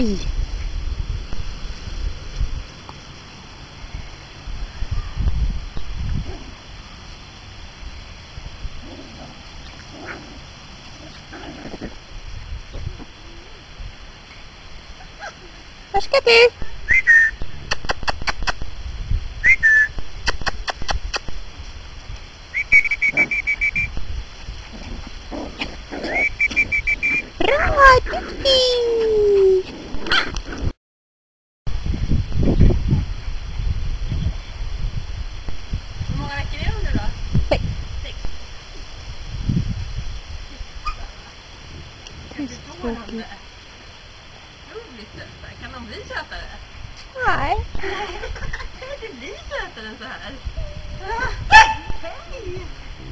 Aj! Var ska du? Bra, duktig! Hur många veckor är hon nu då? 6. 6. Förstående. Roligt söta. Kan de bli sötare? Nej. Kan inte bli sötare än så här? Hej!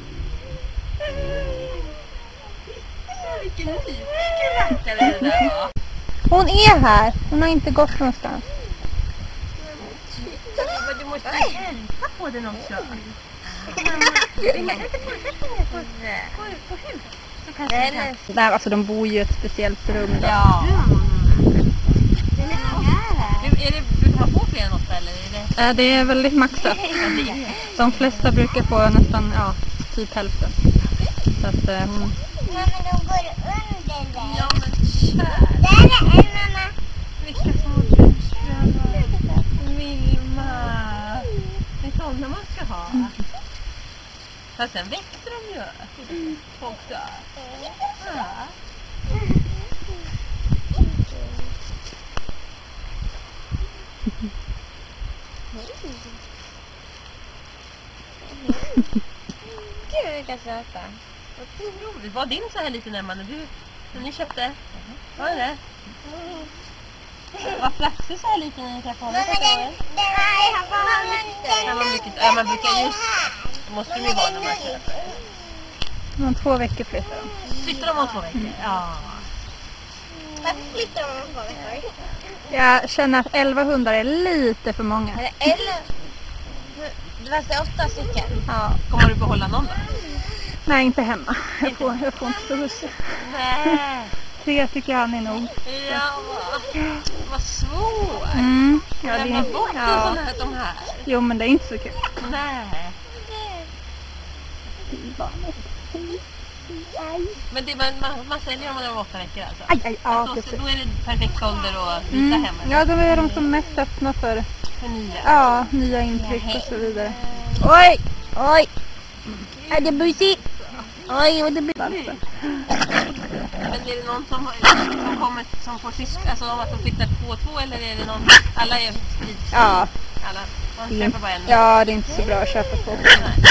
Vilken nyfiken rackare det där var. Hon är här. Hon har inte gått någonstans. Men du måste hjälpa på den också. På huset. Där, alltså de bor ju i ett speciellt rum då. Ja. Brukar man få fler än 8 eller är det? Det är väldigt maxat. De flesta brukar få nästan, typ hälften. Så att hon... Men de går under där. Ja men kär. Där är en mamma. Vilka små busar. Vilma. Det är sådana man ska ha. Fast sen växer de ju. Också. Ja. Gud vilka söta. Vad roligt. Var din så här liten Emma när ni köpte? Var det? Var Flaxig så här liten när ni träffade honom? Nej, han var mycket. Ja, man brukar just... Måste de ju vara när man köper. Om 2 veckor flyttar de. Flyttar de om 2 veckor? Ja. Varför flyttar de om 2 veckor? Jag känner att 11 hundar är lite för många. Eller... Det var så 8 stycken. Ja. Kommer du behålla någon då? Nej, inte hemma. Jag får inte stå husse. Nej. 3 tycker han är nog. Ja, vad svårt. Ja, det Lämna är bort de här. Jo, men det är inte så kul. Nej. Men det, man säljer dem när de är 8 veckor alltså? Aj, ja, alltså, precis. då är det perfekt ålder att byta hem? Ja, då är de som mest öppna för nya. Nya intryck och så vidare. Oj! Oj! Är det busigt? Oj, vad det blir. Men är det någon som kommer som får syskon, alltså att de flyttar 2 och 2 eller är det någon, alla är sprids? Ja. Alla, man köper bara en? Ja, det är inte så bra att köpa 2.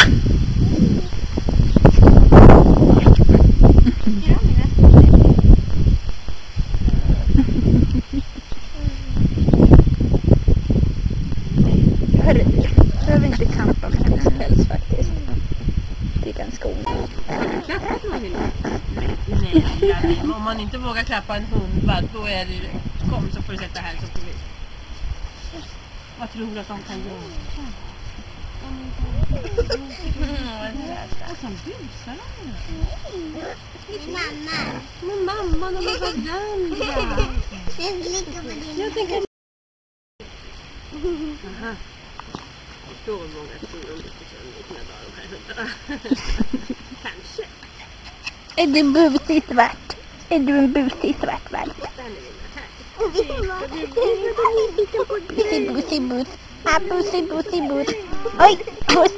Hörru, behöver inte kampa med hennes päls faktiskt. Det är ganska onödigt. Nej, om man inte vågar klappa en hundvalp då är det, kom så får du sätta här så får vi. Vad tror du att de kan göra? Och sen busar de. Mamma. Men mamma, de är varandra. Jag vill ligga med din. Jag tänker... Aha. Så många tror de inte sönder sina dagar de här hundarna. Kanske. Är du en busig svart? Är du en busig svart valp? Busig bus. Ah, busig bus. Oj, hus.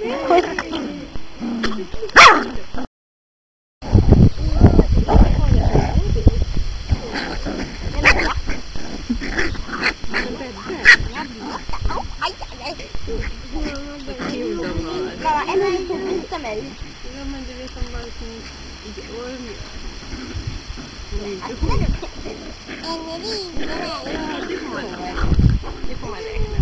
Emma inte visa mig. Ja, men du vet om man igår med. En ring. Det får man räkna.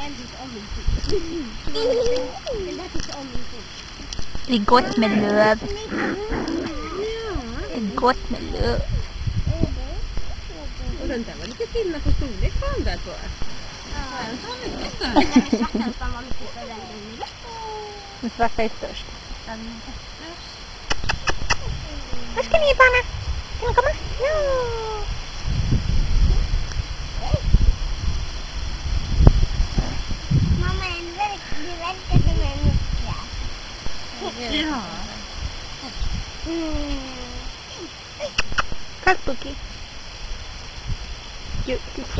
en tycker om min fot. Den där tycker om min fot. Det är gott med löv. Det är gott med löv. Och den där var lite skillnad på storlek på den där tror jag. Den var mycket större. Den svarta var mycket större än den. Den svarta är störst. Den är störst. Var ska ni barna? Kan ni komma? Ja. Mamma, det verkar som en nyckel. Ja. Tack Buki. Oj.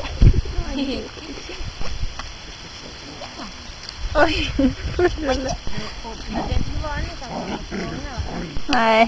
Nej.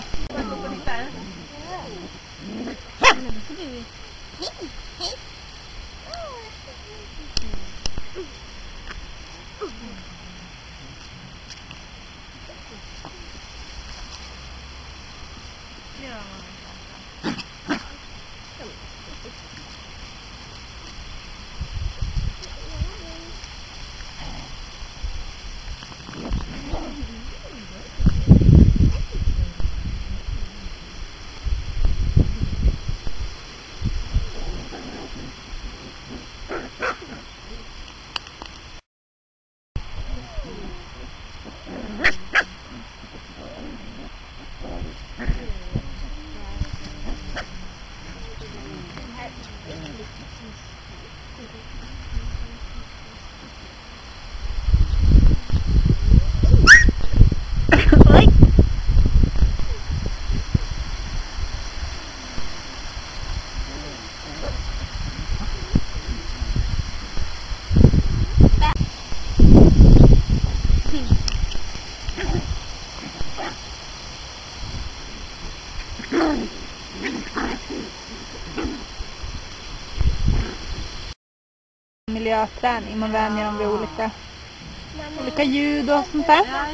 Miljöträning, man vänjer dem vid olika ljud och sånt där. Ja,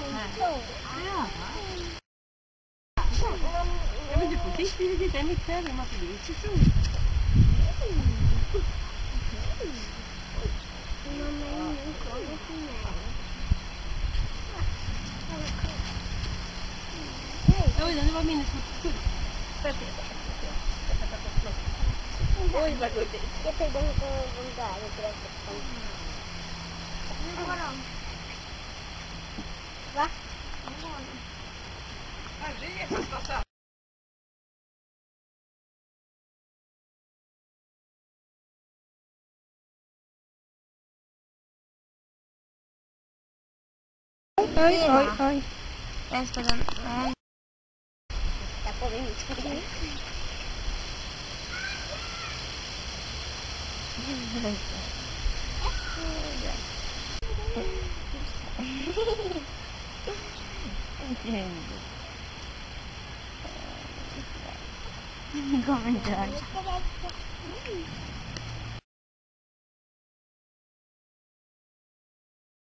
men du får titta i mitt över, man får bli så stor. Oj, det var minnesmot. Oj, vad gulligt. Jag tänkte på de där. Va? Oj. Vänster den. Där får vi inte. Kom inte här.